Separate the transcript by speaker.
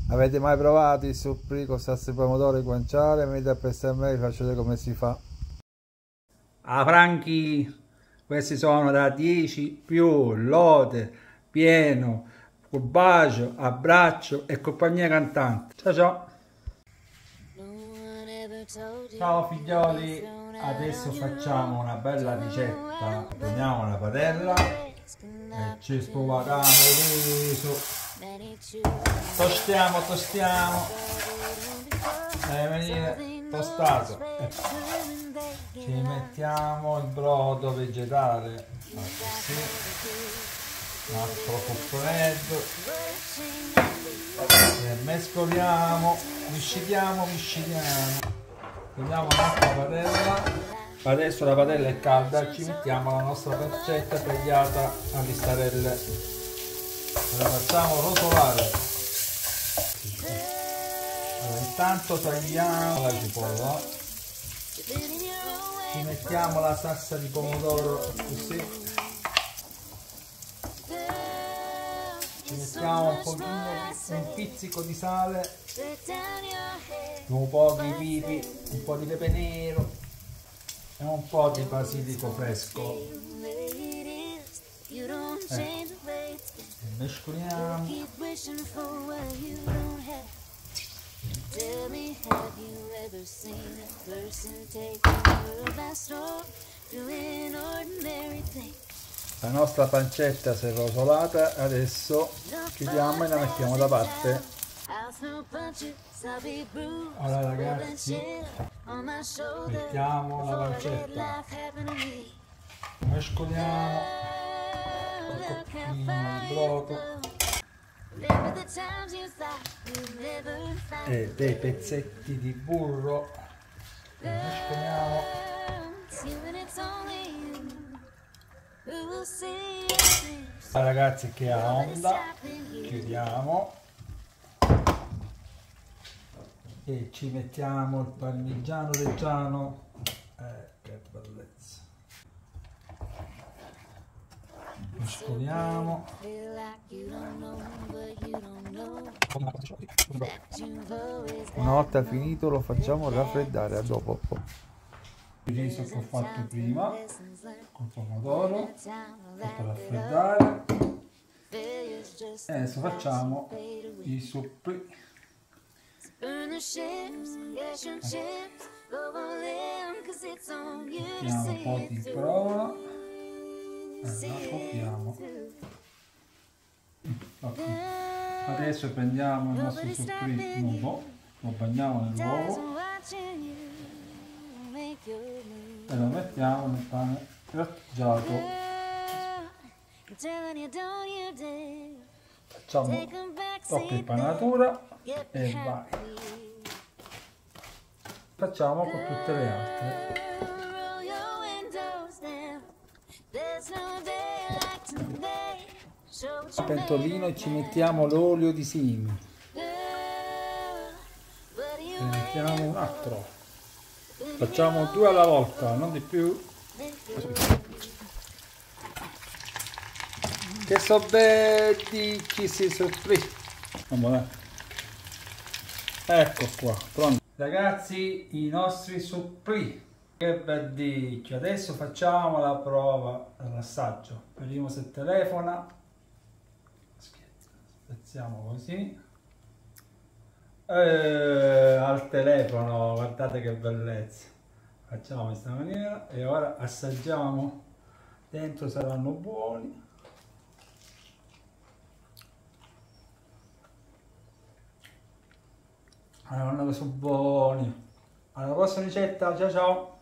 Speaker 1: Avete mai provato il supplì con salsa di pomodoro e guanciale? Venite a prestare a me, vi faccio vedere come si fa. Ah Franchi, questi sono da 10 più, lode, pieno, bacio, abbraccio e compagnia cantante. Ciao ciao! Ciao figlioli, adesso facciamo una bella ricetta. Prendiamo una padella e ci spuvatamo il riso. Tostiamo, deve venire tostato. Ci mettiamo il brodo vegetale, così, un altro cupponetto, e mescoliamo, misceliamo. Prendiamo un'altra padella. Adesso la padella è calda, ci mettiamo la nostra pancetta tagliata a listarelle, la facciamo rosolare. Allora, intanto tagliamo la cipolla, ci mettiamo la salsa di pomodoro così, ci mettiamo un pochino, un pizzico di sale, un po' di pipi, un po' di pepe nero e un po' di basilico fresco. Mescoliamo. La nostra pancetta si è rosolata, adesso chiudiamo e la mettiamo da parte. Allora ragazzi, mettiamo la pancetta, mescoliamo un pochino di brodo e dei pezzetti di burro, mescoliamo. Ragazzi, che a onda chiudiamo e ci mettiamo il parmigiano reggiano, che bellezza, mescoliamo. Una volta finito lo facciamo raffreddare, a dopo. Il riso che ho fatto prima col pomodoro, fatto raffreddare, e adesso facciamo i supplì. Mettiamo un po' di brodo e la coppiamo. Okay. Adesso prendiamo il nostro supplì nuovo, lo bagniamo nell'uovo e lo mettiamo nel pane grattugiato. Facciamo doppia impanatura e vai. Facciamo con tutte le altre. A pentolino ci mettiamo l'olio di semi. Ne mettiamo un altro. Facciamo 2 alla volta, non di più. Che so belli chi si supplì. Ecco qua, pronto. Ragazzi, i nostri supplì. Che belli. Adesso facciamo la prova dell'assaggio. Vediamo se telefona. Spezziamo così. Al telefono, guardate che bellezza. Facciamo in questa maniera e ora assaggiamo. Dentro saranno buoni. Allora, sono buoni. Alla prossima ricetta, ciao ciao.